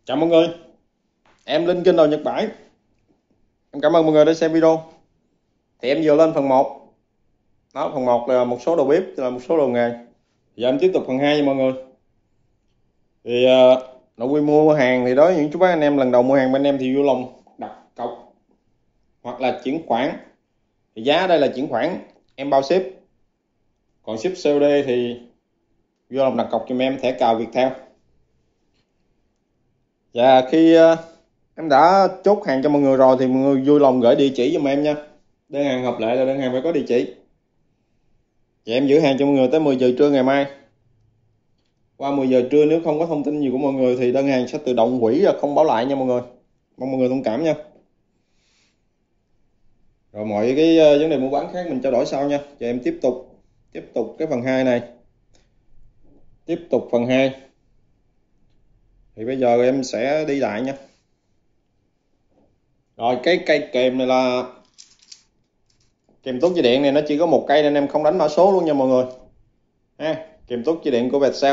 Chào mọi người, em Linh kênh Đồ Nhật Bản. Em cảm ơn mọi người đã xem video. Thì em vừa lên phần 1. Đó, phần 1 là một số đồ bếp, là một số đồ nghề. Giờ em tiếp tục phần 2 nha mọi người. Thì nội quy mua hàng thì đối với những chú bác anh em lần đầu mua hàng bên em thì vui lòng đặt cọc hoặc là chuyển khoản. Thì giá đây là chuyển khoản, em bao ship. Còn ship COD thì vui lòng đặt cọc cho em thẻ cào Viettel. Và khi em đã chốt hàng cho mọi người rồi thì mọi người vui lòng gửi địa chỉ giùm em nha. Đơn hàng hợp lệ là đơn hàng phải có địa chỉ. Và em giữ hàng cho mọi người tới 10 giờ trưa ngày mai. Qua 10 giờ trưa nếu không có thông tin gì của mọi người thì đơn hàng sẽ tự động hủy và không báo lại nha mọi người. Mong mọi người thông cảm nha. Rồi mọi cái vấn đề mua bán khác mình trao đổi sau nha. Và em tiếp tục cái phần 2 này. Tiếp tục phần 2. Thì bây giờ em sẽ đi lại nha. Rồi cái cây kèm này là kèm tút dây điện này, nó chỉ có một cây nên em không đánh mã số luôn nha mọi người. Kèm tút dây điện của Viettel.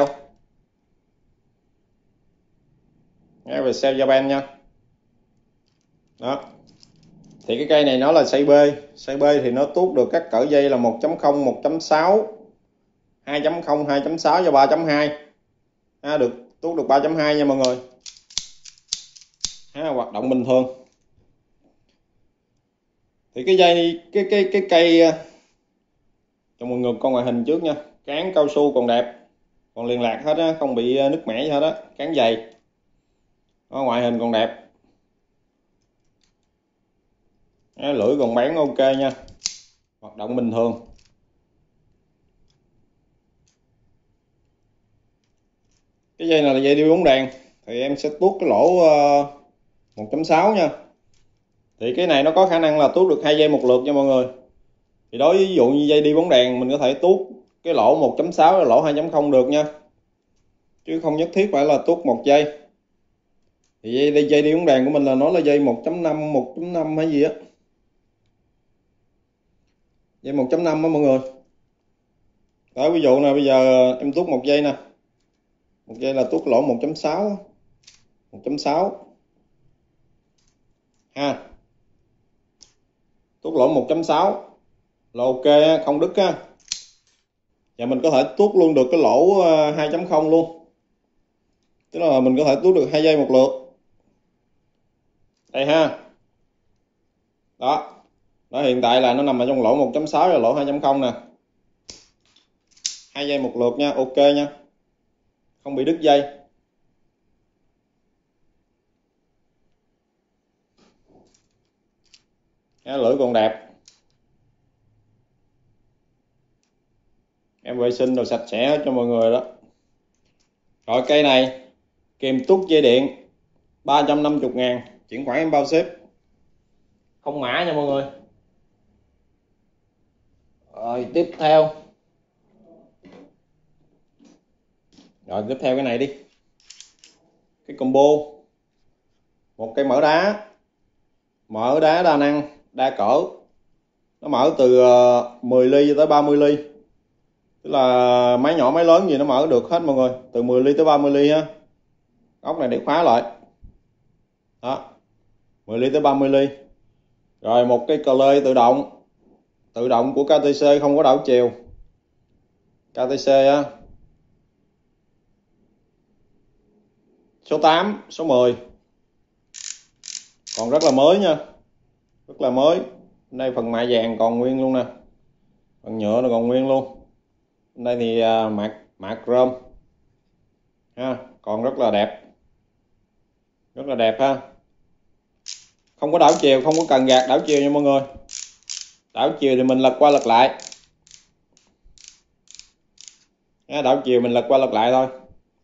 Viettel Japan nha. Đó. Thì cái cây này nó là size B thì nó tuốt được các cỡ dây là 1.0, 1.6, 2.0, 2.6 và 3.2. Được tuốt được 3.2 nha mọi người. Hoạt động bình thường. Thì cái dây cái cây cho mọi người coi ngoại hình trước nha. Cán cao su còn đẹp, còn liền lạc hết á, không bị nứt mẻ gì hết á, cán dày. Ngoại hình còn đẹp. Lưỡi còn bán ok nha, hoạt động bình thường. Cái dây này là dây đi bóng đèn thì em sẽ tuốt cái lỗ 1.6 nha. Thì cái này nó có khả năng là tuốt được 2 dây một lượt nha mọi người. Thì đối với ví dụ như dây đi bóng đèn mình có thể tuốt cái lỗ 1.6 và lỗ 2.0 được nha, chứ không nhất thiết phải là tuốt một dây. Thì dây đi bóng đèn của mình là nó là dây 1.5, 1.5 hay gì á, dây 1.5 á mọi người. Đó, ví dụ nè, bây giờ em tuốt một dây nè, một dây là tuốt lỗ 1.6, 1.6 ha, tuốt lỗ 1.6 là ok, không đứt á. Và mình có thể tuốt luôn được cái lỗ 2.0 luôn, tức là mình có thể tuốt được 2 dây một lượt đây ha. Đó, hiện tại là nó nằm ở trong lỗ 1.6 và lỗ 2.0 nè, 2 dây một lượt nha, ok nha, không bị đứt dây. Lưỡi còn đẹp, em vệ sinh rồi sạch sẽ cho mọi người đó. Rồi cây này kèm tuốt dây điện 350.000, chuyển khoản em bao ship, không mã nha mọi người. Rồi tiếp theo cái này đi, cái combo một cây mỡ đá đa năng đa cỡ, nó mở từ 10 ly tới 30 ly, tức là máy nhỏ máy lớn gì nó mở được hết mọi người, từ 10 ly tới 30 ly ha. Ốc này để khóa lại đó, 10 ly tới 30 ly. Rồi một cái cờ lê tự động của KTC, không có đảo chiều, KTC á. Số 8, số 10 còn rất là mới nha, rất là mới. Đây phần mạ vàng còn nguyên luôn nè, phần nhựa nó còn nguyên luôn. Đây thì mạ chrome ha, còn rất là đẹp ha. Không có đảo chiều, không có cần gạt đảo chiều nha mọi người. Đảo chiều thì mình lật qua lật lại, đảo chiều mình lật qua lật lại thôi.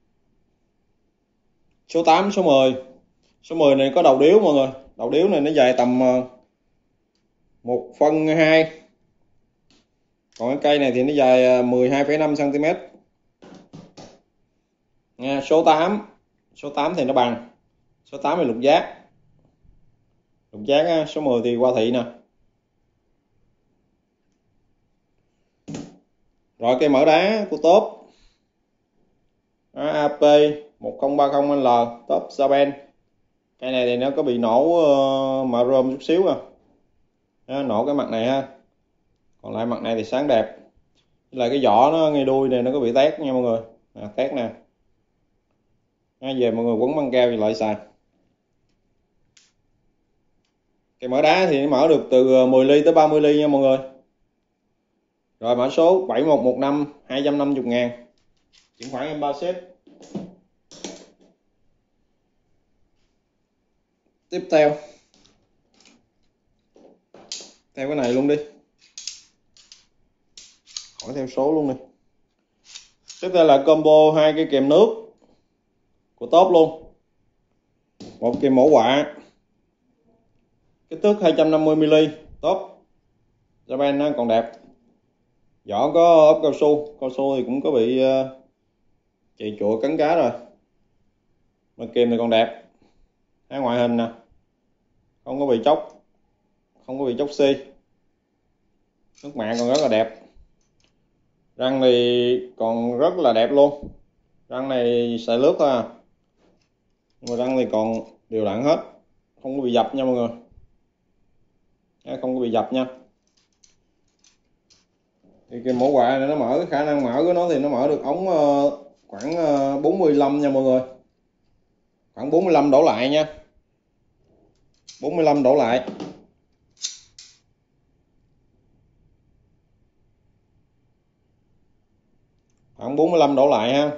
Số 8, số 10. Số 10 này có đầu điếu mọi người, đầu điếu này nó dài tầm 1/2. Còn cái cây này thì nó dài 12,5 cm nha. Số 8 thì nó bằng, số 8 là lục giác á. Số 10 thì qua thị nè. Rồi cây mỡ đá của Top AP 1030L top Japan. Cây này thì nó có bị nổ mạ rôm chút xíu à. Nổ cái mặt này ha, còn lại mặt này thì sáng đẹp. Với lại cái vỏ nó ngay đuôi này nó có bị tét nha mọi người, tét nè. Về mọi người quấn băng keo lại xài. Cây mỡ đá thì nó mở được từ 10 ly tới 30 ly nha mọi người. Rồi mã số 7115 250.000, chuyển khoản em 3 ship. Tiếp theo cái này luôn đi, hỏi theo số luôn đi. Tiếp theo là combo 2 cây kèm nước của top luôn. Một kèm mẫu quạ kích thước 250ml top Japan nó còn đẹp. Vỏ có ốp cao su thì cũng có bị chạy chụa cắn cá rồi, mà kìm thì còn đẹp. Hai ngoại hình nè, không có bị chóc xi, nước mạ còn rất là đẹp. Răng thì còn rất là đẹp luôn. Răng này xài lướt thôi à, nhưng mà răng thì còn đều đặn hết, không có bị dập nha mọi người, không có bị dập nha. Thì cái mẫu quạ này nó mở, cái khả năng mở của nó thì nó mở được ống khoảng 45 nha mọi người, khoảng 45 đổ lại nha, 45 đổ lại. Khoảng 45 đổ lại ha.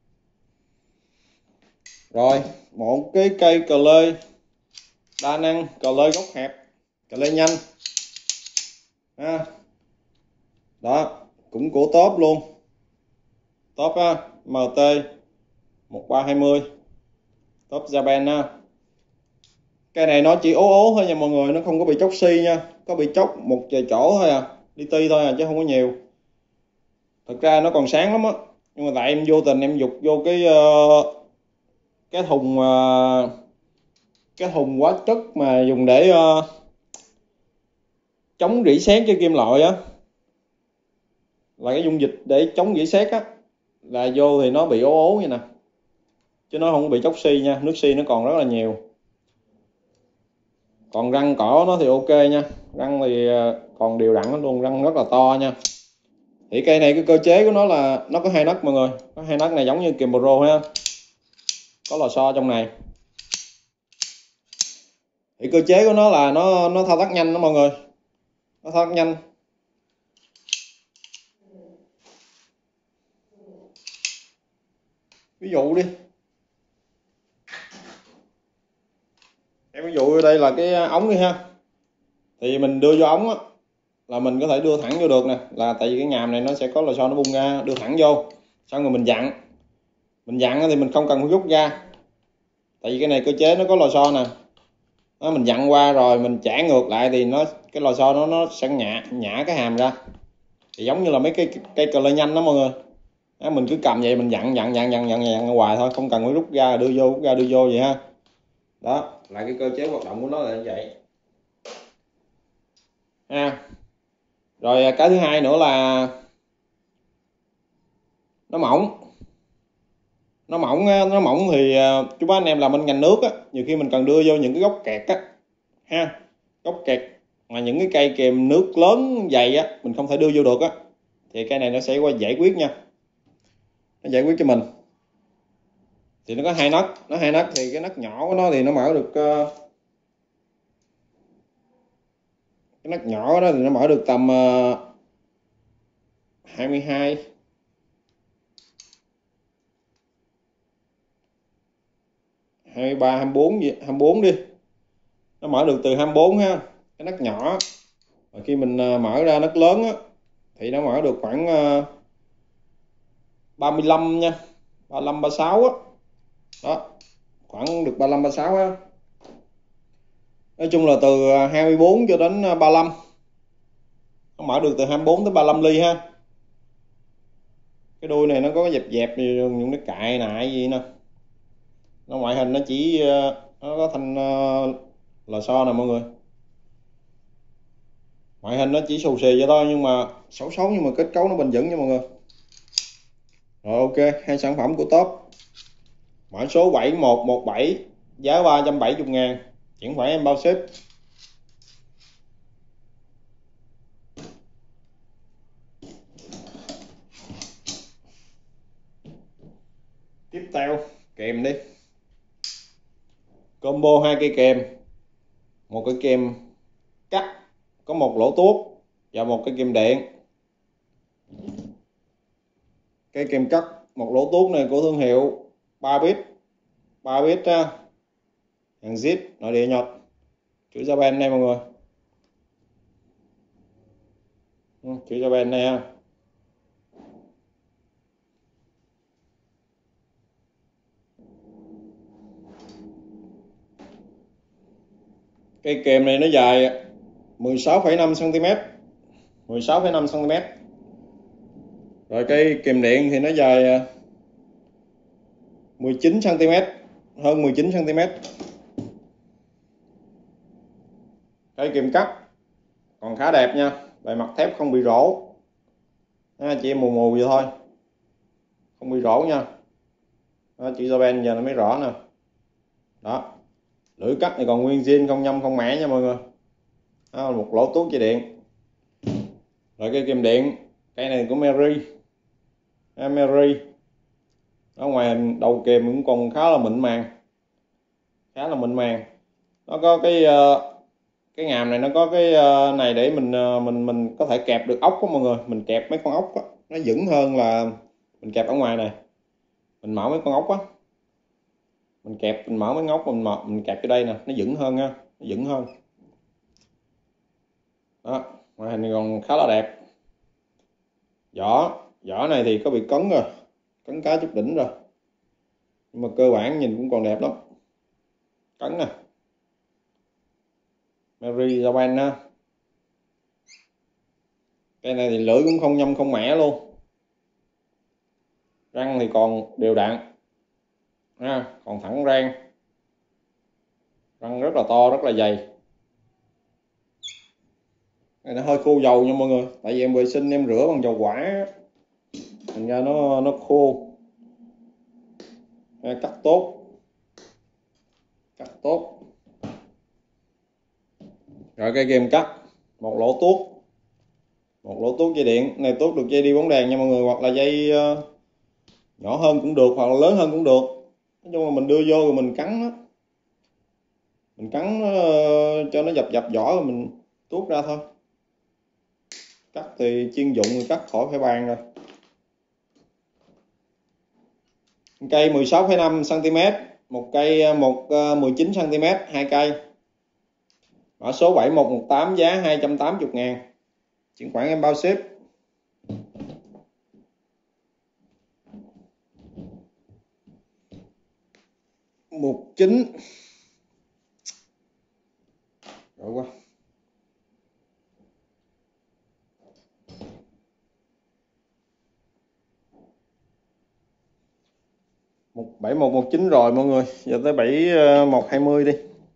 Rồi một cái cây cờ lê đa năng, cờ lê gốc hẹp, cờ lê nhanh ha. Đó cũng của top luôn, top á, MT 1320 top Japan ha. Cái này nó chỉ ố thôi nha mọi người, nó không có bị chóc xi nha, có bị chóc một vài chỗ thôi à, đi ti thôi à chứ không có nhiều. Thực ra nó còn sáng lắm á, nhưng mà tại em vô tình em dục vô cái thùng hóa chất mà dùng để chống rỉ sét cho kim loại á, là cái dung dịch để chống rỉ sét á, là vô thì nó bị ố vậy nè, chứ nó không bị chóc xi nha, nước xi nó còn rất là nhiều. Còn răng cỏ nó thì ok nha, răng thì còn đều đặn luôn, răng rất là to nha. Thì cây này cái cơ chế của nó là nó có hai nấc mọi người, có hai nấc này giống như kìm Pro ha, có lò xo trong này. Thì cơ chế của nó là nó thao tác nhanh đó mọi người, nó thao tác nhanh. Ví dụ đi, em ví dụ đây là cái ống đi ha, thì mình đưa vô ống á, là mình có thể đưa thẳng vô được nè, là tại vì cái nhàm này nó sẽ có lò xo nó bung ra, đưa thẳng vô, xong rồi mình dặn thì mình không cần phải rút ra, tại vì cái này cơ chế nó có lò xo nè. Đó, mình dặn qua rồi mình trả ngược lại thì cái lò xo nó sẽ nhả cái hàm ra, thì giống như là mấy cây cờ lê nhanh đó mọi người. Đó, mình cứ cầm vậy mình dặn hoài thôi, không cần phải rút ra đưa vô vậy ha. Đó là cái cơ chế hoạt động của nó là như vậy ha. Rồi cái thứ hai nữa là nó mỏng thì chú bác anh em làm bên ngành nước á, nhiều khi mình cần đưa vô những cái gốc kẹt á ha, gốc kẹt mà những cái cây kèm nước lớn dày á mình không thể đưa vô được á, thì cây này nó sẽ qua giải quyết nha, nó giải quyết cho mình. Thì nó có hai nấc, thì cái nấc nhỏ của nó thì nó mở được cái nấc nhỏ đó thì nó mở được tầm 22 23 24 đi, nó mở được từ 24 ha, cái nấc nhỏ. Và khi mình mở ra nấc lớn á, thì nó mở được khoảng 35 nha, 35 36 á, đó khoảng được 35 36 á. Nói chung là từ 24 cho đến 35, nó mở được từ 24 tới 35 ly ha. Cái đuôi này nó có dẹp những cái cại nại gì nè, nó ngoại hình nó chỉ nó có thanh lò xo nè mọi người, ngoại hình nó chỉ xù xì vậy thôi, nhưng mà xấu nhưng mà kết cấu nó bền vững nha mọi người. Rồi ok, hai sản phẩm của top Mã số 7117, giá 370.000, chuyển khoản em bao ship. Tiếp theo kèm đi. Combo 2 cây kèm, một cây kèm cắt có một lỗ tuốt và một cây kèm điện. Cây kèm cắt một lỗ tuốt này của thương hiệu 3bit, 3bit hàng zip nội địa Nhật, chữ Japan đây mọi người, chữ Japan đây ha. Cây kèm này nó dài 16,5 cm, 16,5 cm. Rồi cây kèm điện thì nó dài 19 cm, hơn 19 cm. Cây kèm cắt còn khá đẹp nha, bề mặt thép không bị rỗ, chỉ em mù mù vậy thôi, không bị rỗ nha. Đó, chữ Japan giờ nó mới rõ nè. Đó, lưỡi cắt này còn nguyên zin, không nhâm không mẻ nha mọi người. Đó, một lỗ tuốt dây điện. Rồi cây kèm điện, cây này của Mary, Mary. Ở ngoài đầu kèm cũng còn khá là mịn màng, khá là mịn màng. Nó có cái ngàm này, nó có cái này để mình có thể kẹp được ốc đó mọi người. Mình kẹp mấy con ốc đó, nó vững hơn là mình kẹp ở ngoài này. Mình mở mấy con ốc á, mình mở mấy ngóc, mình kẹp cái đây nè, nó vững hơn nha, nó vững hơn. Đó, ngoại hình còn khá là đẹp. Vỏ này thì có bị cấn rồi, cấn cá chút đỉnh rồi, nhưng mà cơ bản nhìn cũng còn đẹp lắm. Cấn nè, Mary Japan á. Cái này thì lưỡi cũng không nhâm không mẻ luôn. Răng thì còn đều đặn, còn thẳng răng rất là to, rất là dày. Này nó hơi khô dầu nha mọi người, tại vì em vệ sinh em rửa bằng dầu quả, thành ra nó khô. Cắt tốt, cắt tốt. Rồi cây kèm cắt một lỗ tuốt dây điện này, tuốt được dây đi bóng đèn nha mọi người, hoặc là dây nhỏ hơn cũng được, hoặc là lớn hơn cũng được. Nói chung là mình đưa vô rồi mình cắn nó, cho nó dập vỏ rồi mình tuốt ra thôi. Cắt thì chuyên dụng thì cắt khỏi phải bàn rồi. Cây 16,5 cm, một cây 19 cm, hai cây. Mã số 7118, giá 280.000, chuyển khoản em bao ship. Một chín rồi qua 7119 rồi mọi người, giờ tới 7120 đi.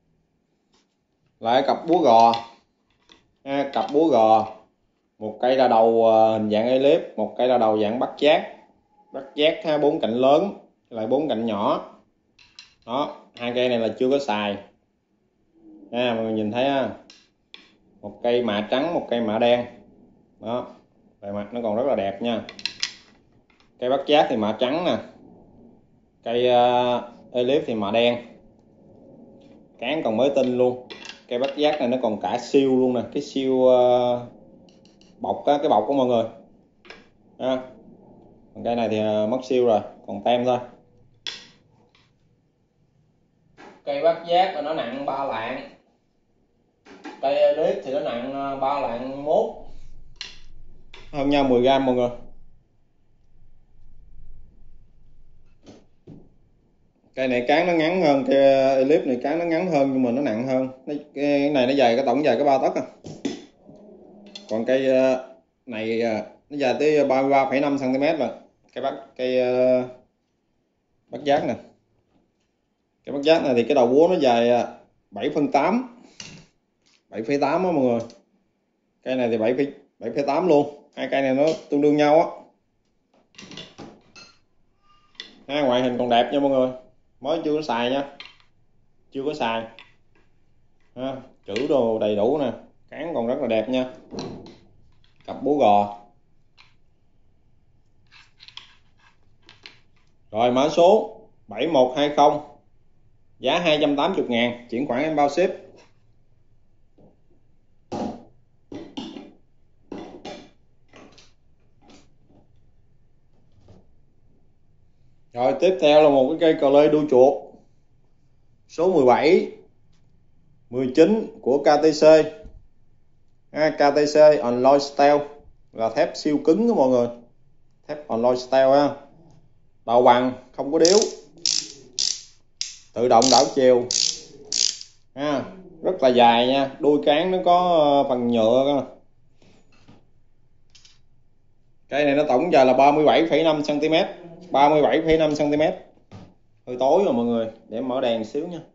Lại cặp búa gò, cặp búa gò, một cây đa đầu hình dạng elip, một cây đa đầu dạng bắt giác 4 cạnh lớn lại 4 cạnh nhỏ. Đó, hai cây này là chưa có xài mọi người nhìn thấy ha. Một cây mạ trắng, một cây mạ đen. Đó, bề mặt nó còn rất là đẹp nha. Cây bắt giác thì mạ trắng nè, cây elip thì mạ đen, cán còn mới tinh luôn. Cây bắt giác này nó còn cả siêu luôn nè, cái siêu bọc á, cái bọc của mọi người. Còn cây này thì mất siêu rồi, còn tem thôi. Cây bắt giác là nó nặng 3 lạng, cây elip thì nó nặng 3 lạng mốt, hơn nhau 10 gram mọi người. Cây này cán nó ngắn hơn, cây elip này cán nó ngắn hơn nhưng mà nó nặng hơn. Cái này nó dài, cái tổng dài có 3 tấc à. Còn cây này nó dài tới 33,5 cm rồi. Cây bắt giác nè. Cây bắt giác này thì cái đầu búa nó dài 7/8. 7,8 á mọi người. Cây này thì 7,8 luôn. Hai cây này nó tương đương nhau á. Ngoại hình còn đẹp nha mọi người. mới chưa có xài nha, chưa có xài ha. Chữ đồ đầy đủ nè, cán còn rất là đẹp nha, cặp búa gò. Rồi mã số 7120, giá 280.000, chuyển khoản em bao ship. Rồi tiếp theo là một cái cây cờ lê đuôi chuột số 17 19 của KTC. KTC Alloy Steel là thép siêu cứng đó mọi người, thép Alloy Steel ha. Đầu bằng, không có điếu, tự động đảo chiều ha, rất là dài nha, đuôi cán nó có phần nhựa cơ. Cây này nó tổng dài là 37,5 cm, 37,5 cm. Hơi tối rồi mọi người, để mở đèn xíu nha.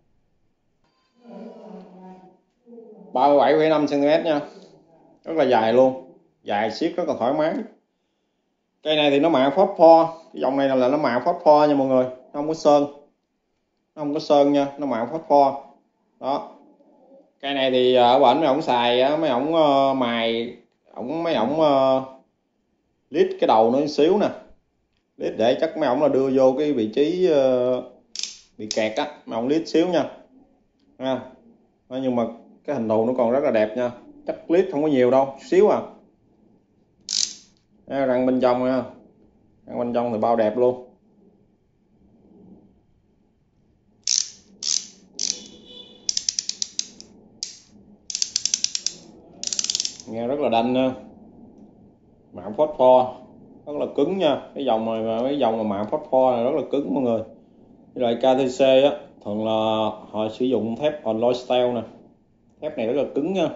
37,5 cm nha, rất là dài luôn, dài siết rất là thoải mái. Cây này thì nó mạ phốt pho, cái dòng này là nó mạ phốt pho nha mọi người, nó không có sơn, nó không có sơn nha, nó mạ phốt pho đó. Cây này thì ở bển mấy ổng xài, mấy ổng mài mấy ổng lít cái đầu nó xíu nè, lít để chắc mấy ổng là đưa vô cái vị trí bị kẹt á, mấy ổng lít xíu nha ha. Nhưng mà cái hình thù nó còn rất là đẹp nha, chắc lít không có nhiều đâu, chút xíu à. Răng bên trong nha, răng bên trong thì bao đẹp luôn. Nghe rất là đanh nha, mạ phốt pho rất là cứng nha. Cái dòng này, mấy dòng mà mạ phốt pho này rất là cứng mọi người. Với lại KTC á, thường là họ sử dụng thép Alloy Steel nè, thép này rất là cứng nha.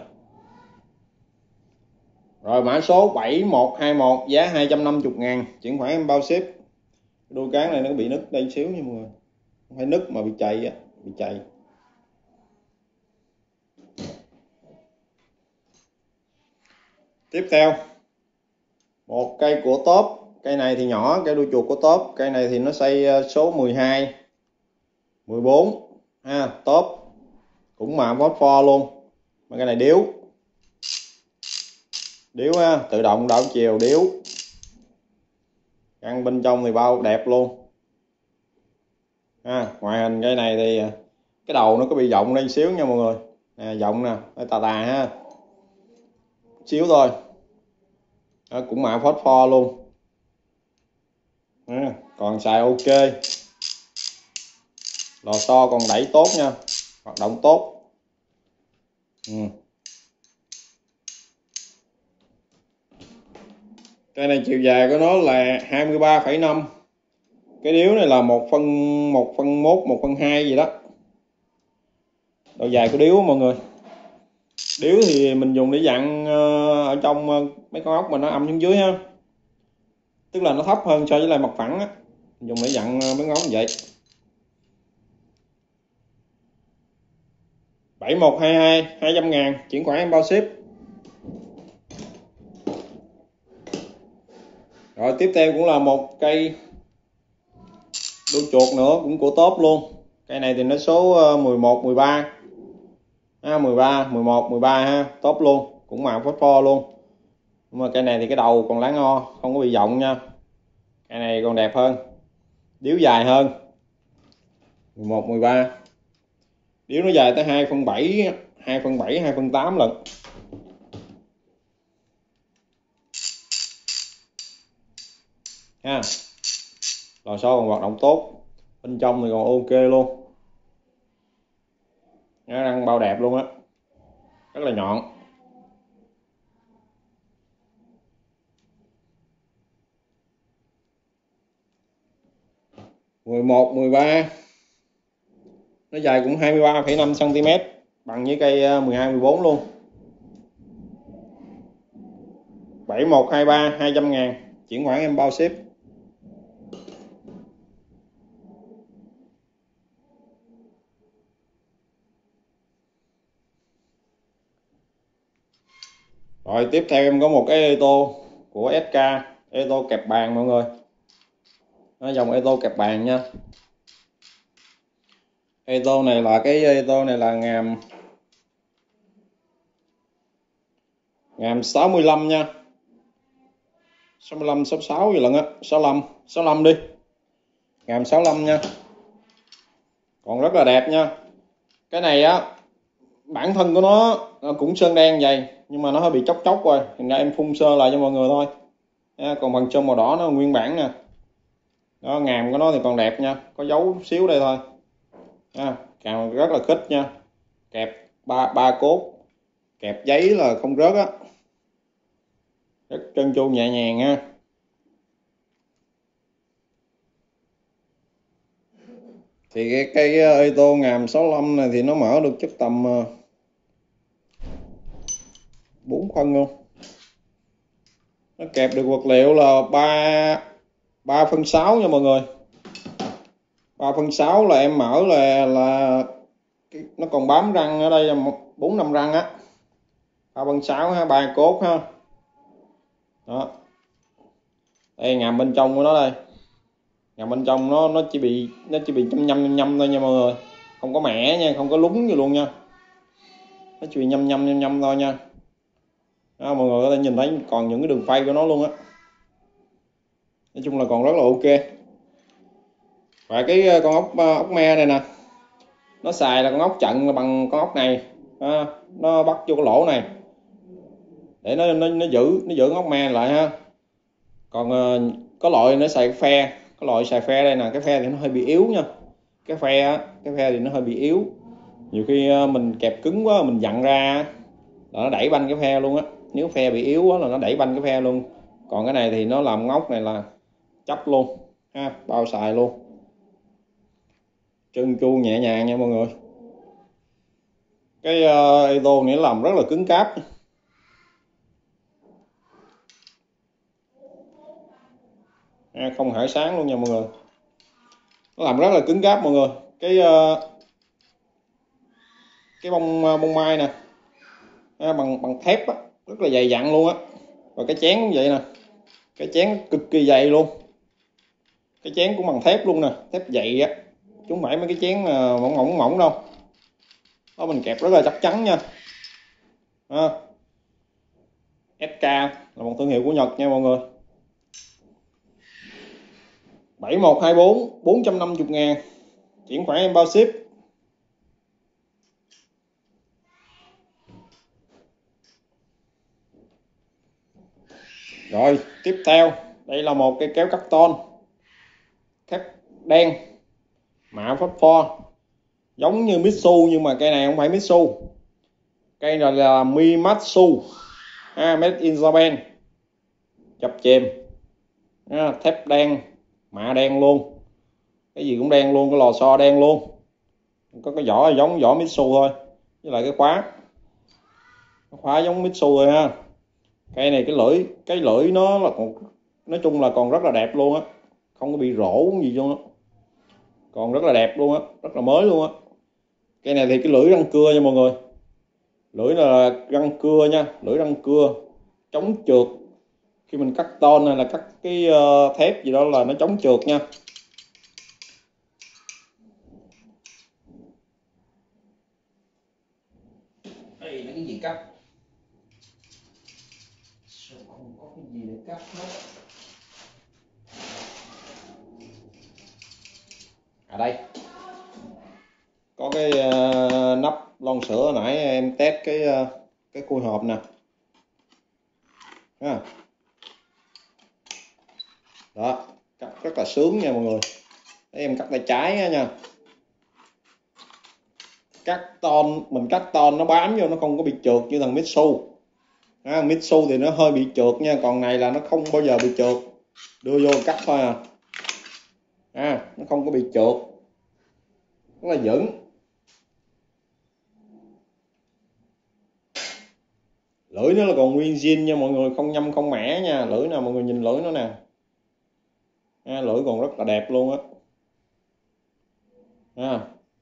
Rồi mã số 7121, giá 250.000, chuyển khoản em bao ship. Đuôi cán này nó bị nứt đây xíu nha mọi người, không phải nứt mà bị chày á, bị chày. Tiếp theo một cây của top, cây này thì nhỏ, cây đuôi chuột của top. Cây này thì nó xây số 12 14 ha, top cũng mạ phốt pho luôn, mà cái này điếu ha, tự động đảo chiều điếu. Căn bên trong thì bao đẹp luôn ha. Ngoại hình cây này thì cái đầu nó có bị vọng lên xíu nha mọi người nè, vọng nè, tà tà ha, xíu thôi. Đó, cũng mạ phốt pho luôn ha, còn xài ok, lò xo còn đẩy tốt nha, hoạt động tốt. Cây này chiều dài của nó là 23,5. Cái điếu này là 1/1, 1/2 gì đó, độ dài của điếu mọi người. Điếu thì mình dùng để dặn ở trong mấy con ốc mà nó âm xuống dưới ha, tức là nó thấp hơn so với lại mặt phẳng á, mình dùng để dặn mấy con ốc như vậy. 7122, 200.000, chuyển khoản em bao ship. Rồi tiếp theo cũng là một cây đuôi chuột nữa, cũng của top luôn. Cây này thì nó số 11 13 ha, 13 11 13 ha, top luôn, cũng mạ phốt pho luôn. Nhưng mà cây này thì cái đầu còn lá ngo, không có bị vọng nha. Cây này còn đẹp hơn, điếu dài hơn. 11 13, điếu nó dài tới 2/7, 2/7 2/8 lần ha. Lò xo còn hoạt động tốt, bên trong thì còn ok luôn, nó răng bao đẹp luôn á, rất là nhọn. Mười một 13, nó dài cũng 23,5 cm, bằng với cây 12 14 luôn. 7123, 200.000, chuyển khoản em bao ship. Rồi tiếp theo em có một cái Eto của SK, Eto kẹp bàn mọi người, nó dòng Eto kẹp bàn nha. Ê tô này là cái ê tô này là ngàm 65 nha. 65 66 gì lần á, 65 đi. Ngàm 65 nha. Còn rất là đẹp nha. Cái này á, bản thân của nó cũng sơn đen vậy nhưng mà nó hơi bị chóc chóc rồi, thành ra em phun sơn lại cho mọi người thôi. Còn bằng sơn màu đỏ nó nguyên bản nè. Đó, ngàm của nó thì còn đẹp nha, có dấu xíu đây thôi. Càng rất là khít nha. Kẹp ba cốt, kẹp giấy là không rớt á. Rất trơn tru nhẹ nhàng ha. Thì cái cây Eto ngàm 65 này thì nó mở được chắc tầm 4 phân luôn. Nó kẹp được vật liệu là 3/6 nha mọi người. 3/6 là em mở là nó còn bám răng ở đây là 4-5 răng á. 3/6 ha, 3 cốt ha. Đó. Đây ngàm bên trong của nó đây. Ngàm bên trong nó chỉ bị nhăm thôi nha mọi người. Không có mẻ nha, không có lúng gì luôn nha. Nó chỉ bị nhăm thôi nha. Đó, mọi người có thể nhìn thấy còn những cái đường phay của nó luôn á. Nói chung là còn rất là ok. Và cái con ốc me này nè, nó xài là con ốc chặn bằng con ốc này. Nó bắt vô cái lỗ này để nó giữ con ốc me lại ha. Còn có loại nó xài phe, có loại xài phe đây nè, cái phe thì nó hơi bị yếu nha. Cái phe thì nó hơi bị yếu, nhiều khi mình kẹp cứng quá mình dặn ra là nó đẩy banh cái phe luôn á. Nếu phe bị yếu quá là nó đẩy banh cái phe luôn. Còn cái này thì nó làm ngóc này là chấp luôn ha, bao xài luôn, trơn tru nhẹ nhàng nha mọi người. Cái Eto này làm rất là cứng cáp, không hở sáng luôn nha mọi người. Nó làm rất là cứng cáp mọi người. Cái bông mai nè, bằng thép á, rất là dày dặn luôn á. Và cái chén cũng vậy nè, cái chén cực kỳ dày luôn. Cái chén cũng bằng thép luôn nè, thép dày á, chứ không phải mấy cái chén mỏng đâu. Đó, mình kẹp rất là chắc chắn nha. SK là một thương hiệu của Nhật nha mọi người. 7124 450.000, chuyển khoản em bao ship. Rồi tiếp theo đây là một cái kéo carbon thép đen mạ phosphor, giống như Mitsu nhưng mà cây này không phải Mitsu, cây này là Mimatsu, made in Japan, chập chềm, thép đen, mạ đen luôn, cái gì cũng đen luôn, cái lò xo đen luôn, có cái vỏ giống vỏ Mitsu thôi, với lại cái khóa giống Mitsu thôi ha. Cây này cái lưỡi nó là còn, nói chung là còn rất là đẹp luôn á, không có bị rỗ gì luôn á, còn rất là đẹp luôn á, rất là mới luôn á. Cây này thì cái lưỡi răng cưa nha mọi người, lưỡi là răng cưa nha, lưỡi răng cưa chống trượt. Khi mình cắt ton hay là cắt cái thép gì đó là nó chống trượt nha. Đây là cái gì cắt, không có cái gì để cắt hết. Đây có cái nắp lon sữa nãy em test cái khui hộp nè ha. Đó, cắt rất là sướng nha mọi người. Đấy, em cắt tay trái nha. Mình cắt ton nó bám vô, nó không có bị trượt như thằng Mitsu. Mitsu thì nó hơi bị trượt nha, còn này là nó không bao giờ bị trượt, đưa vô cắt thôi nó không có bị trượt, rất là vững. Lưỡi nó là còn nguyên zin nha mọi người, không nhăm không mẻ nha. Lưỡi nào mọi người nhìn lưỡi nó nè, lưỡi còn rất là đẹp luôn á.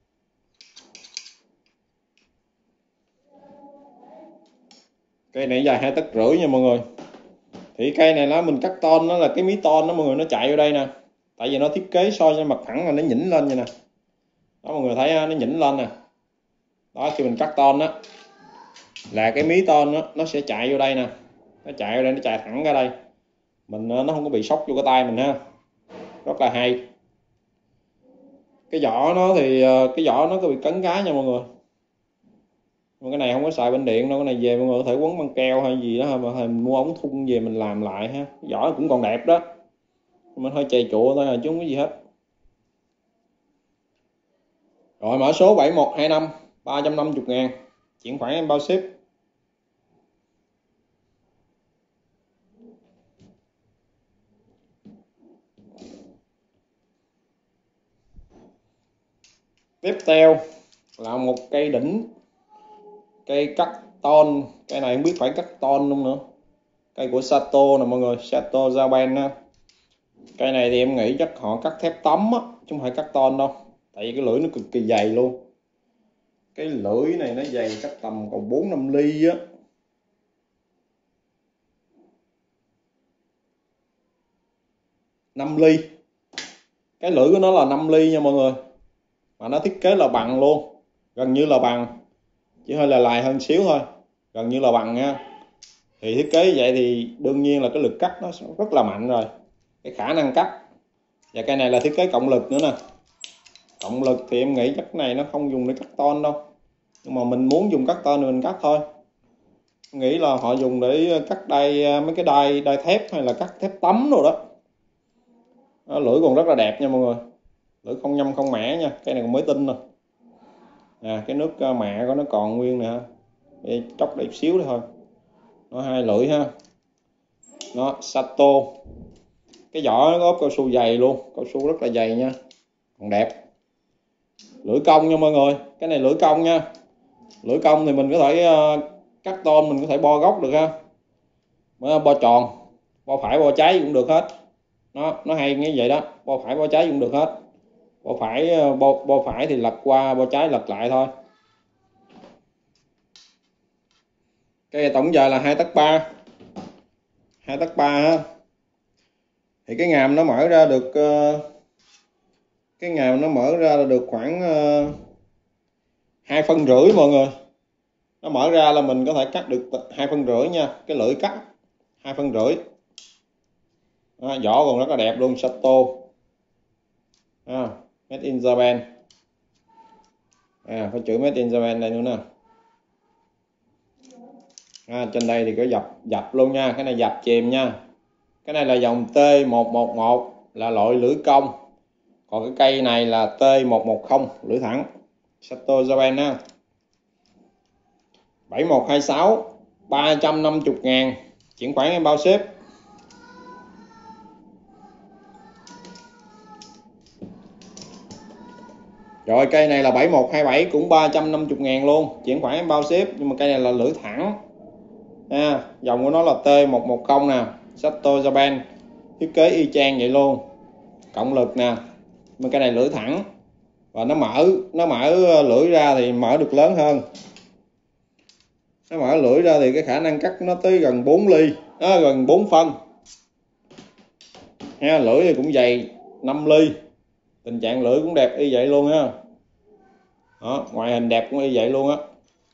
Cây này dài 2,5 tấc nha mọi người. Thì cây này nó mình cắt ton, nó là cái mí ton đó mọi người, nó chạy vô đây nè, tại vì nó thiết kế so với mặt phẳng là nó nhỉnh lên vậy nè. đó, mọi người thấy nó nhỉnh lên nè. Đó, khi mình cắt ton đó là cái mí ton nó sẽ chạy vô đây nè, nó chạy vô đây, nó chạy thẳng ra đây, mình nó không có bị sốc vô cái tay mình ha, rất là hay. Cái vỏ nó thì cái vỏ nó có bị cấn cái nha mọi người, mà cái này không có xài bên điện đâu, cái này về mọi người có thể quấn băng keo hay gì đó, mà mình mua ống thun về mình làm lại ha. Cái vỏ cũng còn đẹp đó, mình hơi chày chụa thôi chứ không có gì hết. Rồi mã số 7125 350.000, chuyển khoản em bao ship. Tiếp theo là một cây đỉnh, cây cắt ton. Cây này không biết phải cắt ton không nữa. Cây của Sato nè mọi người, Sato Japan á. Cây này thì em nghĩ chắc họ cắt thép tấm á, chứ không phải cắt ton đâu. Tại vì cái lưỡi nó cực kỳ dày luôn. Cái lưỡi này nó dày chắc tầm còn 4-5 ly á. Năm ly. Cái lưỡi của nó là 5 ly nha mọi người. Mà nó thiết kế là bằng luôn, gần như là bằng, chỉ hơi là lài hơn xíu thôi, gần như là bằng nha. Thì thiết kế vậy thì đương nhiên là cái lực cắt nó rất là mạnh rồi, cái khả năng cắt. Và cây này là thiết kế cộng lực nữa nè. Cộng lực thì em nghĩ chắc này nó không dùng để cắt ton đâu, nhưng mà mình muốn dùng cắt ton thì mình cắt thôi. Em nghĩ là họ dùng để cắt đai, mấy cái đai thép hay là cắt thép tấm rồi đó. Lưỡi còn rất là đẹp nha mọi người, lưỡi không nhâm không mẻ nha, cây này còn mới tinh nè. Cái nước mạ của nó còn nguyên nè, chốc để xíu thôi. Nó hai lưỡi ha. Nó Sato, cái vỏ nó ốp cao su dày luôn, cao su rất là dày nha, còn đẹp. Lưỡi cong nha mọi người, cái này lưỡi cong nha. Lưỡi cong thì mình có thể cắt tôn, mình có thể bo góc được ha, bo tròn, bo phải bo trái cũng được hết. Nó hay như vậy đó, bo phải bo trái cũng được hết. Bo phải bo phải thì lật qua, bo trái lật lại thôi. Cái tổng dài là 2 tấc 3, 2 tấc 3 ha. Thì cái ngàm nó mở ra được khoảng 2,5 phân mọi người. Nó mở ra là mình có thể cắt được 2,5 phân nha, cái lưỡi cắt 2,5 phân. Vỏ còn rất là đẹp luôn, Sato, made in Japan. Có chữ made in Japan đây nữa nè. Trên đây thì có dập luôn nha, cái này dập chìm nha. Cái này là dòng T111, là loại lưỡi cong. Còn cái cây này là T110, lưỡi thẳng, Sato Japan ha. 7126 350.000, chuyển khoản em bao ship. Rồi cây này là 7127 cũng 350.000 luôn, chuyển khoản em bao ship. Nhưng mà cây này là lưỡi thẳng dòng của nó là T110 nè, Sato Japan, thiết kế y chang vậy luôn, cộng lực nè. Nhưng cây này lưỡi thẳng và nó mở lưỡi ra thì mở được lớn hơn. Nó mở lưỡi ra thì cái khả năng cắt nó tới gần 4 ly, gần 4 phân. Lưỡi thì cũng dày 5 ly, tình trạng lưỡi cũng đẹp y vậy luôn ha. Ngoại hình đẹp cũng y vậy luôn á.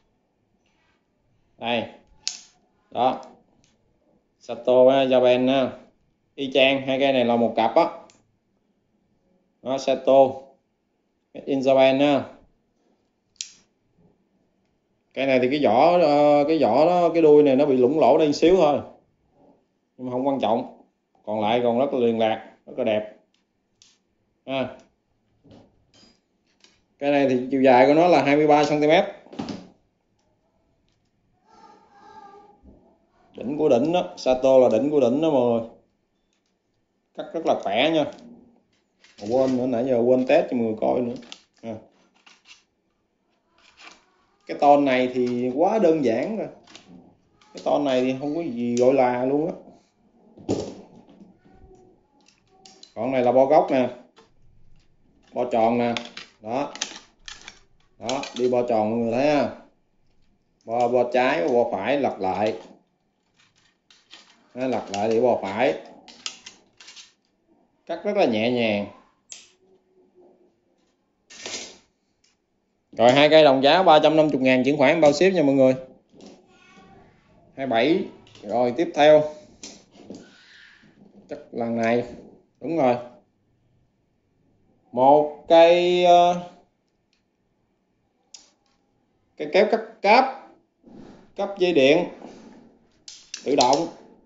Đây đó, Sato Japan ha, y chang. Hai cây này là một cặp á. Sato made in Japan ha. Cây này thì cái vỏ đó, cái đuôi này nó bị lủng lỗ đây xíu thôi, nhưng mà không quan trọng, còn lại còn rất là liền lạc, rất là đẹp. Cái này thì chiều dài của nó là 23 cm. Đỉnh của đỉnh đó, Sato là đỉnh của đỉnh đó mọi người, cắt rất là khỏe nha. Quên nữa, nãy giờ quên test cho mọi người coi nữa. Cái ton này thì quá đơn giản rồi, cái ton này thì không có gì gọi là luôn á. Còn này là bo góc nè, bo tròn nè, đó đi bo tròn mọi người thấy ha. Bo trái bo phải lật lại, lật lại thì bo phải, cắt rất là nhẹ nhàng. Rồi hai cây đồng giá 350.000 chuyển khoản bao ship nha mọi người. 27. Rồi tiếp theo chắc lần này đúng rồi, một cây cái kéo cắt cáp dây điện tự động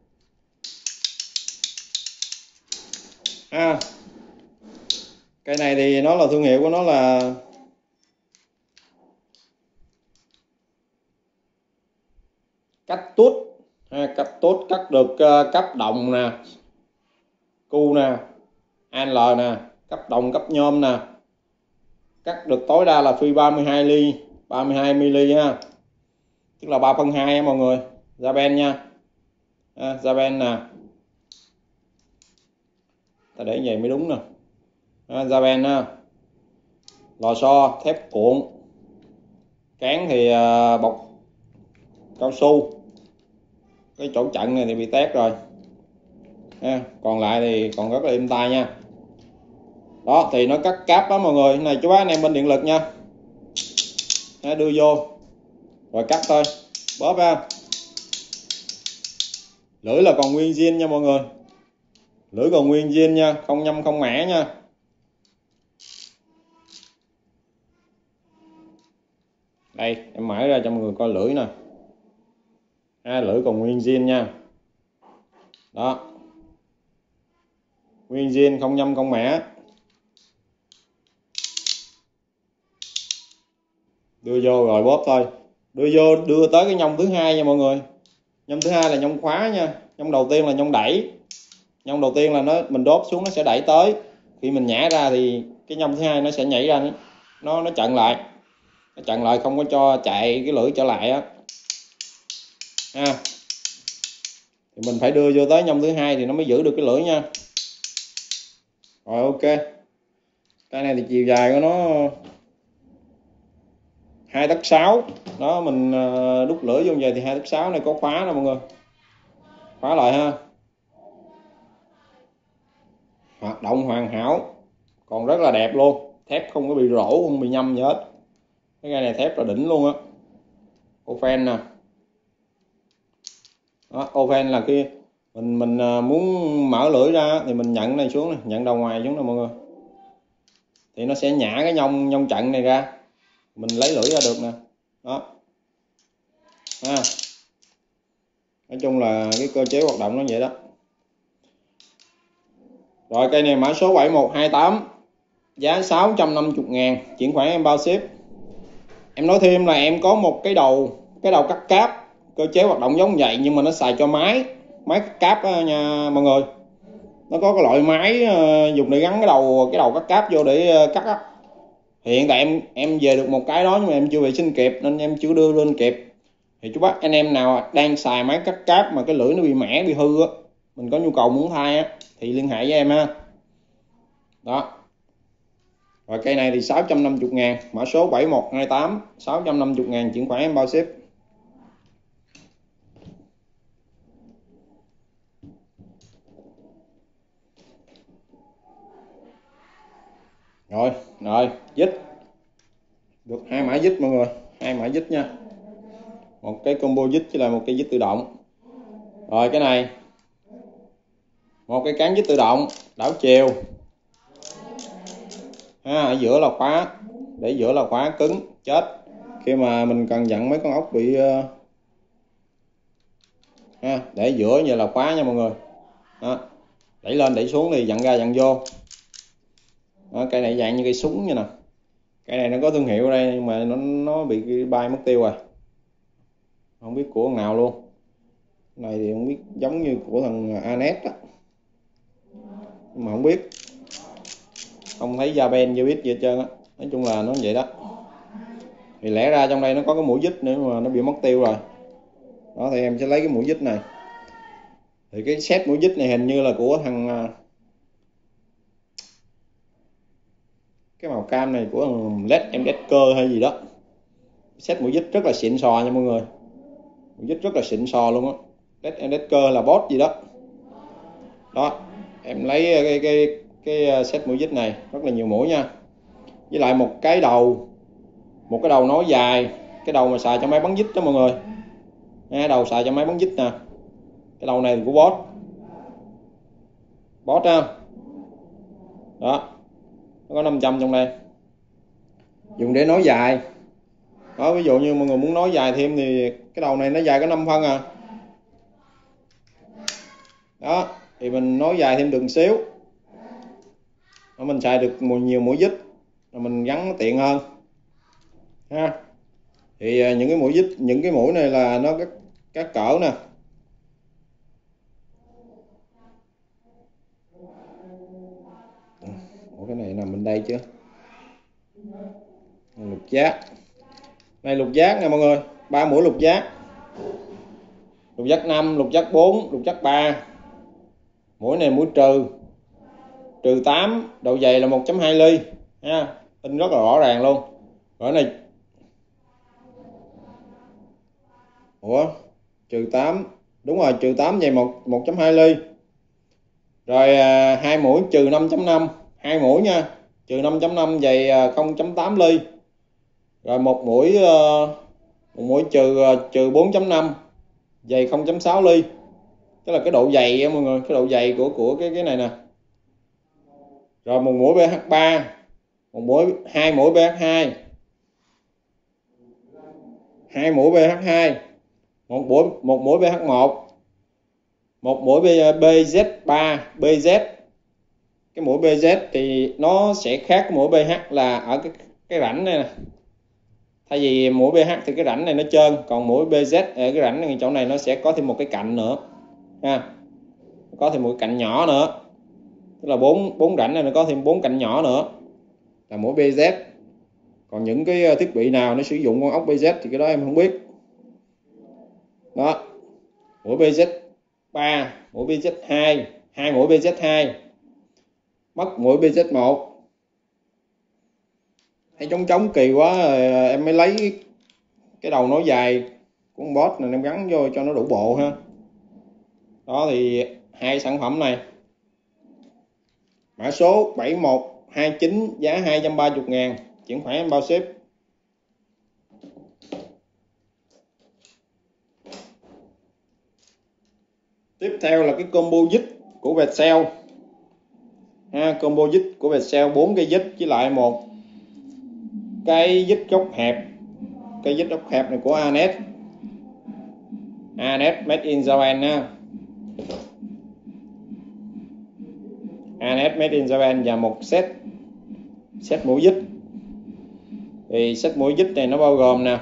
cây này thì nó là thương hiệu của nó là cắt tốt, cắt tốt, cắt được cấp đồng nè, cu nè, L nè, cấp đồng cấp nhôm nè, cắt được tối đa là phi 32 ly 32 mm ha, tức là 3/2 nha mọi người. Japan nha, Japan nè, ta để vậy mới đúng nè. Japan ha, lò xo thép cuộn, cán thì bọc cao su, cái chỗ trận này thì bị tét rồi còn lại thì còn rất là êm tai nha. Đó thì nó cắt cáp đó mọi người. Cái này chú bác anh em bên điện lực nha, đưa vô rồi cắt thôi, bóp ra. Lưỡi là còn nguyên zin nha mọi người, lưỡi còn nguyên zin nha, không nhâm không mẻ nha. Đây em mở ra cho mọi người coi lưỡi nè, lưỡi còn nguyên zin nha. Đó, nguyên zin không nhâm không mẻ. Đưa vô rồi bóp thôi, đưa vô đưa tới cái nhông thứ hai nha mọi người. Nhông thứ hai là nhông khóa nha. Nhông đầu tiên là nhông đẩy, nhông đầu tiên là mình đốt xuống nó sẽ đẩy tới, khi mình nhả ra thì cái nhông thứ hai nó sẽ nhảy ra, nó chặn lại, không có cho chạy cái lưỡi trở lại á thì mình phải đưa vô tới nhông thứ hai thì nó mới giữ được cái lưỡi nha. Rồi ok, cái này thì chiều dài của nó 2,6 tấc đó, mình đút lưỡi vô vậy thì 2,6 tấc này có khóa nè mọi người, khóa lại ha, hoạt động hoàn hảo, còn rất là đẹp luôn, thép không có bị rỗ, không bị nhâm gì hết. Cái cây này thép là đỉnh luôn á. Ofen nè, đó, ofen là khi mình muốn mở lưỡi ra thì mình nhận này xuống này, nhận đầu ngoài xuống nè mọi người, thì nó sẽ nhả cái nhông chặn này ra, mình lấy lưỡi ra được nè. Đó nói chung là cái cơ chế hoạt động nó vậy đó. Rồi cây này mã số 7128, giá 650.000 chuyển khoản em bao ship. Em nói thêm là em có một cái đầu cắt cáp, cơ chế hoạt động giống vậy nhưng mà nó xài cho máy cắt cáp nha mọi người. Nó có cái loại máy dùng để gắn cái đầu cắt cáp vô để cắt á. Hiện tại em về được một cái đó nhưng mà em chưa vệ sinh kịp nên em chưa đưa lên kịp. Thì chú bác anh em nào đang xài máy cắt cáp mà cái lưỡi nó bị mẻ bị hư á, mình có nhu cầu muốn thay á thì liên hệ với em ha. Đó. Rồi cây này thì 650.000, mã số 7128, 650.000 chuyển khoản em bao ship. Rồi dít được 2 mã dít mọi người, 2 mã dít nha, một cái combo dít với là một cái dít tự động. Rồi cái này một cái cán dít tự động đảo chiều ở giữa là khóa, để giữa là khóa cứng chết khi mà mình cần dặn mấy con ốc bị để giữa như là khóa nha mọi người. Đó. Đẩy lên đẩy xuống thì dặn ra dặn vô. Đó, cây này dạng như cây súng như nè, cây này nó có thương hiệu ở đây nhưng mà nó bị bay mất tiêu rồi, không biết của nào luôn. Cái này thì không biết, giống như của thằng Anet đó nhưng mà không biết, không thấy Japan chưa biết gì hết trơn á. Nói chung là nó vậy đó, thì lẽ ra trong đây nó có cái mũi dít nữa mà nó bị mất tiêu rồi. Đó thì em sẽ lấy cái mũi dít này, thì cái set mũi dít này hình như là của thằng cái màu cam này của thằng LED Emdesker hay gì đó. Set mũi dít rất là xịn sò nha mọi người, mũi dít rất là xịn sò luôn á, LED Emdesker là boss gì đó. Đó em lấy cái set mũi dít này rất là nhiều mũi nha, với lại một cái đầu một cái đầu nối dài, cái đầu mà xài cho máy bắn dít đó mọi người. Đầu xài cho máy bắn dít nè. Cái đầu này của Boss ha. Đó, nó có 500 trong đây, dùng để nối dài. Đó, ví dụ như mọi người muốn nối dài thêm thì cái đầu này nó dài có 5 phân à. Đó, thì mình nối dài thêm đường xíu. Đó, mình xài được nhiều mũi dít, rồi mình gắn nó tiện hơn ha. Thì những cái mũi dít, những cái mũi này là nó các cỡ nè. Ủa, cái này nằm bên đây chứ. Lục giác. Này lục giác nè mọi người, 3 mũi lục giác. Lục giác 5, lục giác 4, lục giác 3. Mũi này mũi trừ 8, độ dày là 1.2 ly ha, in rất là rõ ràng luôn. Rồi này, ủa, trừ 8, đúng rồi, trừ 8 dày 1.2 ly. Rồi 2 mũi trừ 5.5, 2 mũi nha, trừ 5.5 dày 0.8 ly. Rồi một mũi trừ 4.5 dày 0.6 ly. Tức là cái độ dày mọi người, cái độ dày của cái này nè. Rồi một mũi BH3, hai mũi BH2, 2 mũi BH2, một mũi BH1, một mũi BZ3, BZ. Cái mũi BZ thì nó sẽ khác mũi BH là ở cái rãnh này nè. Thay vì mũi BH thì cái rãnh này nó trơn, còn mũi BZ ở cái rãnh này, chỗ này nó sẽ có thêm một cái cạnh nữa ha, có thêm một cái cạnh nhỏ nữa. Tức là bốn rãnh này nó có thêm 4 cạnh nhỏ nữa là mũi BZ. Còn những cái thiết bị nào nó sử dụng con ốc BZ thì cái đó em không biết. Đó, mũi BZ3, mũi BZ2, 2 mũi BZ2, mất mũi BZ1. Thấy trống kỳ quá, em mới lấy cái đầu nối dài của con Boss này em gắn vô cho nó đủ bộ ha. Đó thì hai sản phẩm này, mã số 7129, giá 230.000, chuyển khoản em bao ship. Tiếp theo là cái combo dít của Viettel ha, combo dít của Viettel, 4 cây dít với lại một cái dít góc hẹp. Cái dít góc hẹp này của Anet made in Japan ha. Anet made in Japan, và một set mũi dít. Thì set mũi dít này nó bao gồm nè,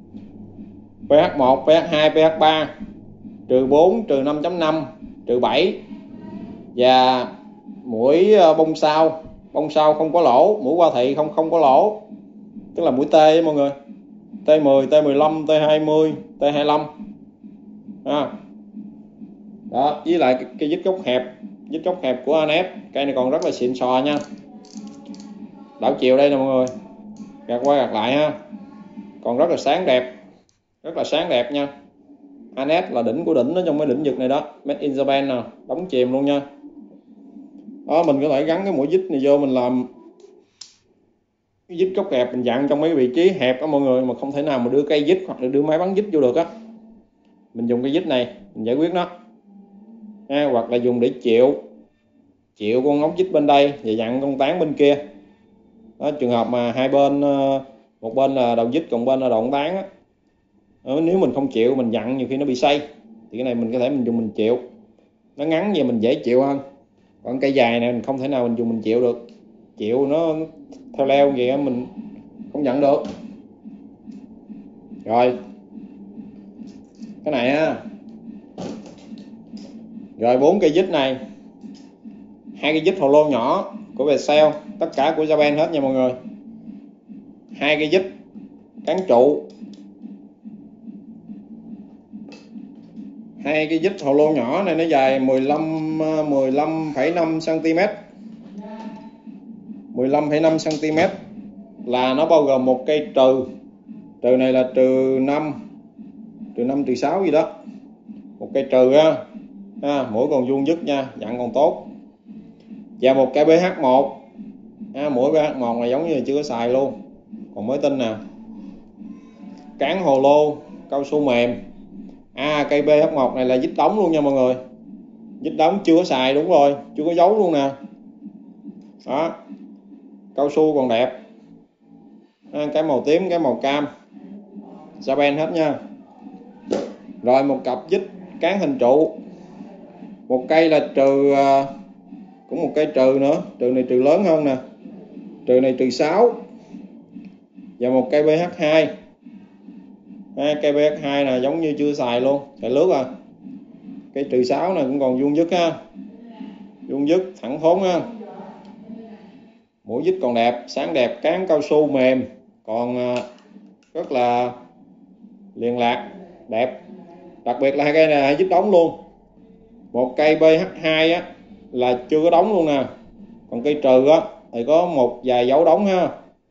PH1, PH2, PH3, trừ 4, trừ 5.5, trừ 7, và mũi bông sao không có lỗ, mũi qua thị không có lỗ, tức là mũi T mọi người, T10, T15, T20, T25 à. Đó, với lại cái dít góc hẹp của Anet. Cây này còn rất là xịn sò nha. Đảo chiều đây nè mọi người, gạt qua gạt lại ha, còn rất là sáng đẹp nha. Anet là đỉnh của đỉnh ở trong cái lĩnh vực này đó, made in Japan nè, đóng chìm luôn nha. Đó, mình có thể gắn cái mũi dít này vô, mình làm cái dít góc hẹp, mình dặn trong mấy vị trí hẹp đó mọi người, mà không thể nào mà đưa cây dít hoặc là đưa máy bắn dít vô được á. Mình dùng cái dít này mình giải quyết nó ha, hoặc là dùng để chịu con ống dít bên đây và dặn con tán bên kia. Đó, trường hợp mà hai bên, một bên là đầu dít còn bên là đầu tán á. Nếu mình không chịu, mình dặn nhiều khi nó bị xây, thì cái này mình có thể mình dùng mình chịu, nó ngắn vậy mình dễ chịu hơn. Còn cây dài này mình không thể nào mình dùng mình chịu được, chịu nó theo leo vậy mình không nhận được. Rồi cái này á, rồi 4 cây dít này, 2 cây dít hồ lô nhỏ của Viettel, tất cả của Japan hết nha mọi người. 2 cây dít cán trụ, 2 cái dít hồ lô nhỏ này nó dài 15,5 cm. 15,5 cm là nó bao gồm một cây trừ này là trừ 5, trừ 6 gì đó, một cây trừ ha, mũi còn vuông dứt nha, dặn còn tốt, và một cây BH1 ha. Mũi BH1 này giống như là chưa có xài luôn, còn mới tinh nè. cán hồ lô cao su mềm. Cây BH1 này là dít đóng luôn nha mọi người, dít đóng chưa có xài, đúng rồi, chưa có dấu luôn nè. Đó, cao su còn đẹp. Cái màu tím, cái màu cam, Japan hết nha. Rồi một cặp dít cán hình trụ, một cây là trừ, cũng một cây trừ nữa, trừ này trừ lớn hơn nè, trừ này trừ 6, và một cây BH2. Cây BH2 là giống như chưa xài luôn, xài lướt à. Cây trừ 6 này cũng còn vuông dứt ha, vuông dứt thẳng thốn ha. Mũi dít còn đẹp, sáng đẹp, cán cao su mềm còn rất là liền lạc, đẹp. Đặc biệt là hai cây này dít đóng luôn. Một cây BH2 á là chưa có đóng luôn nè, còn cây trừ á thì có một vài dấu đóng ha.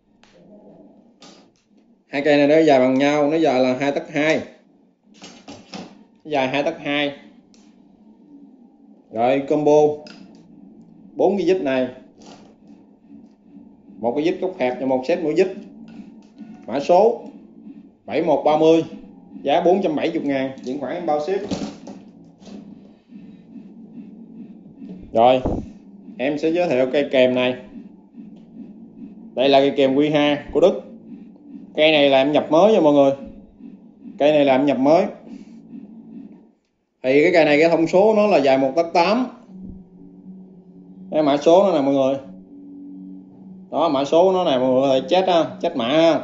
Hai cây này nó dài bằng nhau, nó dài là 2 tấc 2, dài 2 tấc 2. Rồi combo 4 cái dít này, một cái dít góc hẹp và một set mũi dít. Mã số 7130, giá 470.000, chuyển khoản bao ship. Rồi em sẽ giới thiệu cây kèm này. Đây là cây kèm Q2 của Đức. Cây này là em nhập mới nha mọi người, cây này là em nhập mới. Thì cái cây này cái thông số nó là dài 1 tấc 8. Cái mã số nó nè mọi người, đó mã số nó nè mọi người, có thể chết mã ha.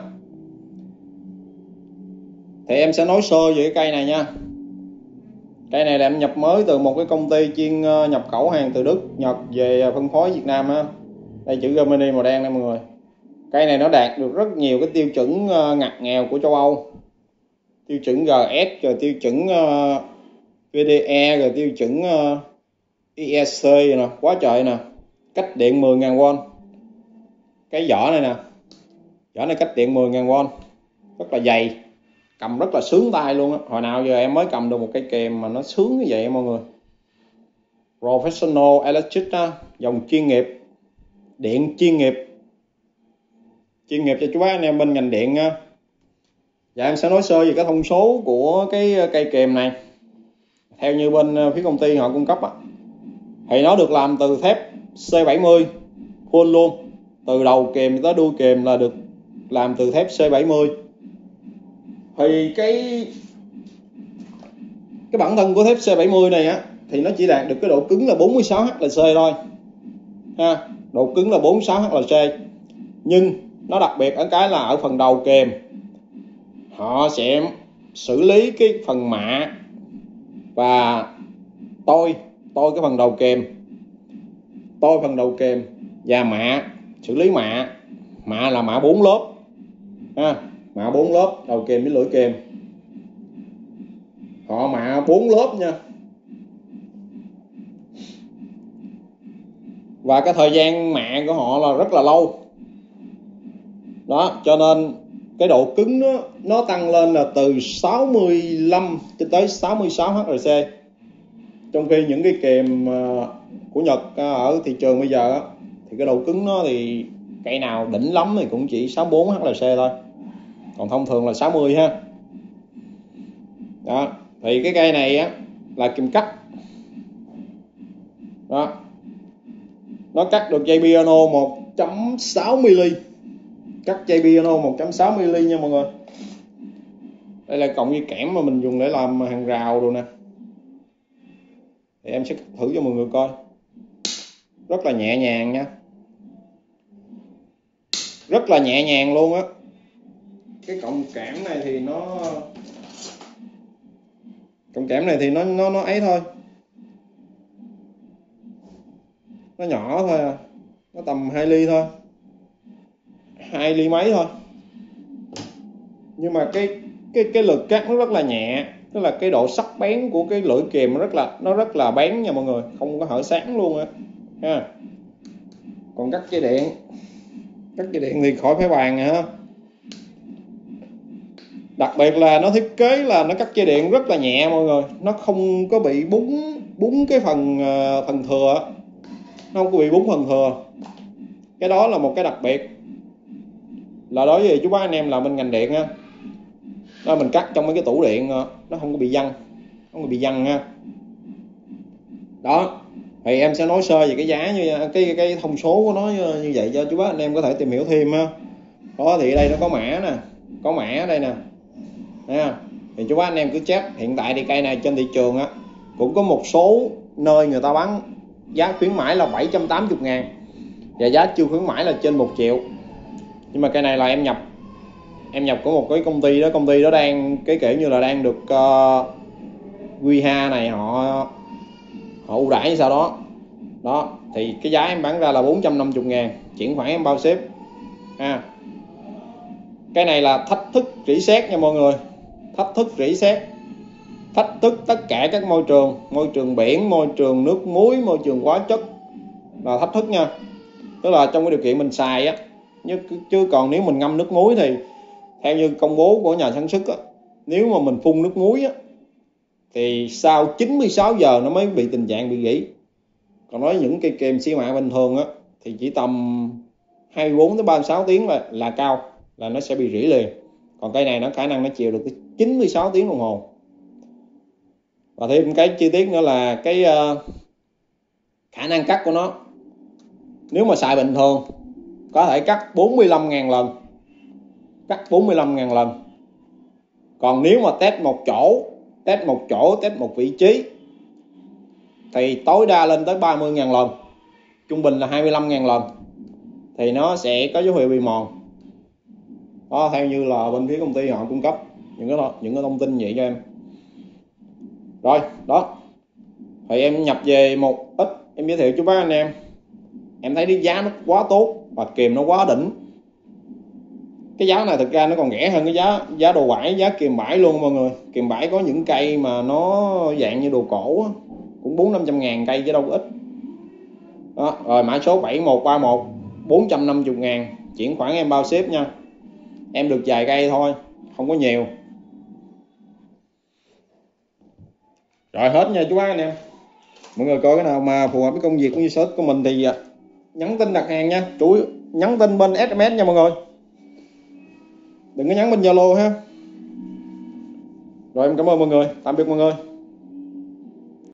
Thì em sẽ nói sơ về cái cây này nha. Cây này là em nhập mới từ một cái công ty chuyên nhập khẩu hàng từ Đức, Nhật về phân phối Việt Nam ha. Đây chữ Germany màu đen đây mọi người. Cây này nó đạt được rất nhiều cái tiêu chuẩn ngặt nghèo của châu Âu, tiêu chuẩn GS, rồi tiêu chuẩn VDE, rồi tiêu chuẩn IEC nè, quá trời nè. Cách điện 10.000V. Cái vỏ này nè, vỏ này cách điện 10.000V, rất là dày, cầm rất là sướng tay luôn á. Hồi nào giờ em mới cầm được một cây kèm mà nó sướng như vậy mọi người. Professional Electric á, dòng chuyên nghiệp, điện chuyên nghiệp cho chú bác anh em bên ngành điện nha. Dạ em sẽ nói sơ về cái thông số của cái cây kèm này. Theo như bên phía công ty họ cung cấp á, thì nó được làm từ thép C70 full luôn, từ đầu kèm tới đuôi kèm là được làm từ thép C70. Thì cái bản thân của thép C70 này á thì nó chỉ đạt được cái độ cứng là 46 HLC thôi ha, độ cứng là 46 HLC. Nhưng nó đặc biệt ở cái là ở phần đầu kèm họ sẽ xử lý cái phần mạ và tôi cái phần đầu kèm, tôi phần đầu kèm và mạ, xử lý mạ là mạ 4 lớp ha, mạ 4 lớp, đầu kèm với lưỡi kèm họ mạ 4 lớp nha. Và cái thời gian mạ của họ là rất là lâu đó, cho nên cái độ cứng nó tăng lên là từ 65 cho tới 66 HRC. Trong khi những cái kèm của Nhật ở thị trường bây giờ thì cái độ cứng nó thì cây nào đỉnh lắm thì cũng chỉ 64 HRC thôi, còn thông thường là 60 ha. Đó, thì cái cây này á là kìm cắt đó, nó cắt được dây piano 1.6mm, cắt dây piano 1.6mm nha mọi người. Đây là cộng dây kẽm mà mình dùng để làm hàng rào rồi nè, thì em sẽ thử cho mọi người coi. Rất là nhẹ nhàng nha, rất là nhẹ nhàng luôn á. Cái cộng kẽm này thì nó ấy thôi, nó nhỏ thôi à, nó tầm 2 ly thôi, 2 ly mấy thôi. Nhưng mà cái lực cắt nó rất là nhẹ, tức là cái độ sắc bén của cái lưỡi kìm nó rất là bén nha mọi người, không có hở sáng luôn á ha. Còn cắt dây điện thì khỏi phải bàn ha. Đặc biệt là nó thiết kế là nó cắt dây điện rất là nhẹ mọi người, nó không có bị búng cái phần thừa, nó không có bị búng phần thừa. Cái đó là một cái đặc biệt là đối với chú bác anh em làm bên ngành điện ha. đó, mình cắt trong mấy cái tủ điện nó không có bị văng, không có bị văng ha. Đó thì em sẽ nói sơ về cái giá như cái thông số của nó như vậy cho chú bác anh em có thể tìm hiểu thêm ha. Đó thì ở đây nó có mã nè, có mã ở đây nè ha. Thì chú bác anh em cứ check, hiện tại thì cây này trên thị trường á cũng có một số nơi người ta bán giá khuyến mãi là 780.000 và giá chưa khuyến mãi là trên 1 triệu. Nhưng mà cây này là em nhập của một cái công ty đó đang cái kiểu như là đang được QH này họ ưu đãi như sau đó. Đó thì cái giá em bán ra là 450.000, chuyển khoản em bao ship ha. Cái này là thách thức rỉ sét nha mọi người, thách thức rỉ sét, thách thức tất cả các môi trường biển, môi trường nước muối, môi trường hóa chất là thách thức nha. Tức là trong cái điều kiện mình xài á, chứ còn nếu mình ngâm nước muối thì theo như công bố của nhà sản xuất á, nếu mà mình phun nước muối á thì sau 96 giờ nó mới bị tình trạng bị rỉ. Còn nói những cây kèm xi măng bình thường á thì chỉ tầm 24 tới 36 tiếng là cao, là nó sẽ bị rỉ liền. Còn cây này nó khả năng nó chịu được tới 96 tiếng đồng hồ. Và thêm cái chi tiết nữa là cái khả năng cắt của nó, nếu mà xài bình thường có thể cắt 45.000 lần, cắt 45.000 lần. Còn nếu mà test một chỗ, test một vị trí thì tối đa lên tới 30.000 lần, trung bình là 25.000 lần thì nó sẽ có dấu hiệu bị mòn. Đó, theo như là bên phía công ty họ cung cấp những cái thông tin vậy cho em. Rồi đó thì em nhập về một ít, em giới thiệu cho bác anh em thấy cái giá nó quá tốt và kìm nó quá đỉnh. Cái giá này thực ra nó còn rẻ hơn cái giá đồ bãi, giá kìm bãi luôn mọi người. Kìm bãi có những cây mà nó dạng như đồ cổ á, cũng 400-500 cây chứ đâu có ít. Đó, rồi mã số 7131 450.000, chuyển khoản em bao ship nha. Em được vài cây thôi, không có nhiều. Rồi hết nha chú bác anh em. Mọi người coi cái nào mà phù hợp với công việc cũng như sở thích của mình thì nhắn tin đặt hàng nha. Chú nhắn tin bên SMS nha mọi người, đừng có nhắn bên Zalo ha. Rồi em cảm ơn mọi người, tạm biệt mọi người.